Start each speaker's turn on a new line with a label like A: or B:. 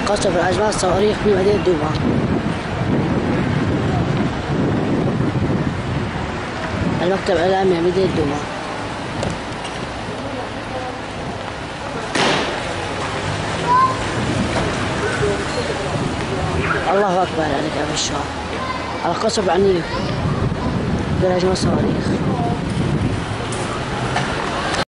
A: قصف الأجمال الصواريخ في مدينة دوما. المكتب الإعلامي مدينة دوما. الله أكبر عليك يا بشار. القصف عنيف بالأجمال الصواريخ.